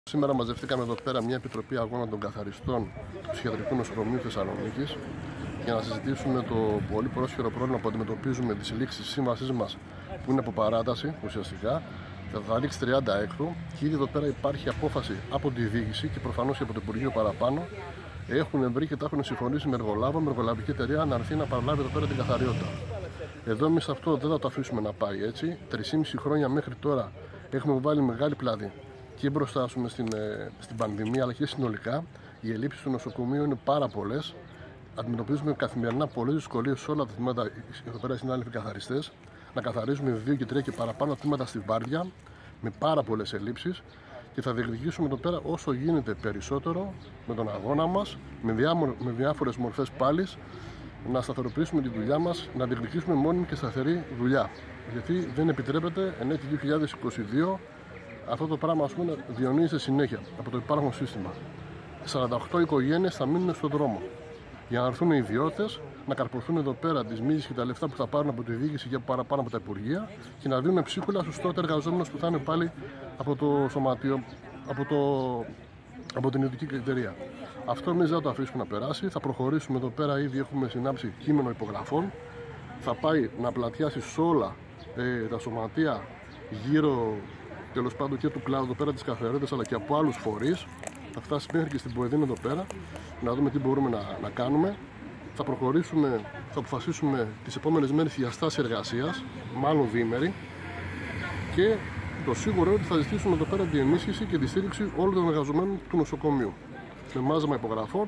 Σήμερα μαζευτήκαμε εδώ πέρα μια επιτροπή αγώνα των καθαριστών του Ψυχιατρικού Νοσοκομείου Θεσσαλονίκης για να συζητήσουμε το πολύ πρόσχερο πρόβλημα που αντιμετωπίζουμε τη λήξη της σύμβασής μας, που είναι από παράταση ουσιαστικά. Θα λήξει 36 και ήδη εδώ πέρα υπάρχει απόφαση από τη διοίκηση και προφανώς και από το Υπουργείο παραπάνω. Έχουν βρει και τα έχουν συμφωνήσει με εργολαβική εταιρεία να έρθει να παραλάβει εδώ πέρα την καθαριότητα. Εδώ εμείς αυτό δεν θα το αφήσουμε να πάει έτσι. 3,5 χρόνια μέχρι τώρα έχουμε βάλει μεγάλη πλάτη και μπροστά στην πανδημία, αλλά και συνολικά. Οι ελλείψεις του νοσοκομείου είναι πάρα πολλές. Αντιμετωπίζουμε καθημερινά πολλές δυσκολίες σε όλα τα τμήματα. Εδώ πέρα οι συνάδελφοι καθαριστές να καθαρίζουμε 2 και 3 και παραπάνω τμήματα στη βάρδια με πάρα πολλές ελλείψεις. Και θα διεκδικήσουμε εδώ πέρα όσο γίνεται περισσότερο με τον αγώνα μας, με διάφορες μορφές πάλης, να σταθεροποιήσουμε τη δουλειά μας, να διεκδικήσουμε μόνιμη και σταθερή δουλειά. Γιατί δεν επιτρέπεται εν έτη 2022 αυτό το πράγμα διονύζεται συνέχεια από το υπάρχον σύστημα. 48 οικογένειες θα μείνουν στον δρόμο για να έρθουν οι ιδιώτες να καρποθούν εδώ πέρα τις μίζες και τα λεφτά που θα πάρουν από τη διοίκηση και παραπάνω από τα υπουργεία και να δίνουν ψίχουλα στους τότε εργαζόμενους που θα είναι πάλι από το σωματείο, από την ιδιωτική εταιρεία. Αυτό εμείς δεν θα το αφήσουμε να περάσει. Θα προχωρήσουμε εδώ πέρα, ήδη έχουμε συνάψει κείμενο υπογραφών. Θα πάει να πλατιάσει σε όλα τα σωματεία γύρω, τέλος πάντων, και του κλάδου εδώ πέρα της καθαριότητας, αλλά και από άλλους φορείς. Θα φτάσει μέχρι και στην Ποεδίνη εδώ πέρα, να δούμε τι μπορούμε να κάνουμε. Θα προχωρήσουμε, θα αποφασίσουμε τις επόμενες μέρες για στάση εργασίας, μάλλον διήμερη, και το σίγουρο είναι ότι θα ζητήσουμε εδώ πέρα την ενίσχυση και τη στήριξη όλων των εργαζομένων του νοσοκομείου με μάζεμα υπογραφών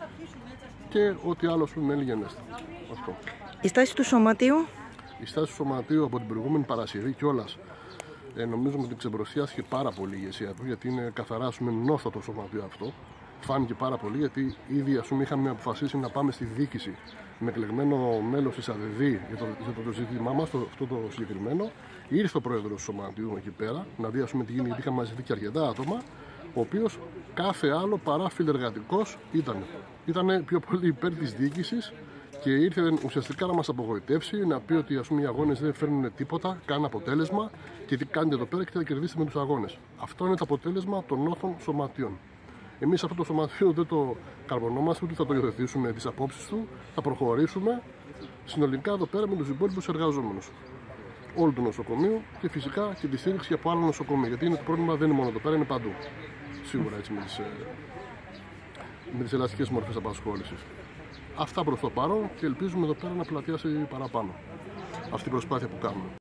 και ό,τι άλλο με λιγενέστα. Αυτό. Η στάση του σωματείου. Η στάση του σωματείου από την προηγούμενη Παρασκευή κιόλας. Νομίζουμε ότι ξεμπροστιάστηκε πάρα πολύ η ηγεσία του, γιατί είναι καθαρά νόθο το σωματείο αυτό. Φάνηκε πάρα πολύ, γιατί ήδη είχαμε αποφασίσει να πάμε στη διοίκηση με εκλεγμένο μέλος της ΑΔΔ για το ζήτημά μας, αυτό το συγκεκριμένο. Ήρθε ο πρόεδρος του σωματείου εκεί πέρα να δει τι γίνει, γιατί είχαμε μαζευτεί και αρκετά άτομα, ο οποίος κάθε άλλο παρά φιλεργατικός ήταν πιο πολύ υπέρ της διοίκησης και ήρθε ουσιαστικά να μας απογοητεύσει, να πει ότι οι αγώνες δεν φέρνουν τίποτα, καν αποτέλεσμα και τι κάνετε εδώ πέρα και θα κερδίσετε με τους αγώνες. Αυτό είναι το αποτέλεσμα των νόθων σωματείων. Εμείς αυτό το σωματείο δεν το καρπονόμαστε, ούτε θα το υιοθετήσουμε τις απόψεις του. Θα προχωρήσουμε συνολικά εδώ πέρα με τους υπόλοιπους εργαζόμενους όλου του νοσοκομείου και φυσικά και τη στήριξη από άλλα νοσοκομεία. Γιατί το πρόβλημα δεν είναι μόνο εδώ πέρα, είναι παντού. Σίγουρα έτσι με τις ελαστικές μορφές απασχόλησης. Αυτά προς το παρόν και ελπίζουμε εδώ πέρα να πλατιάσει παραπάνω αυτή η προσπάθεια που κάνουμε.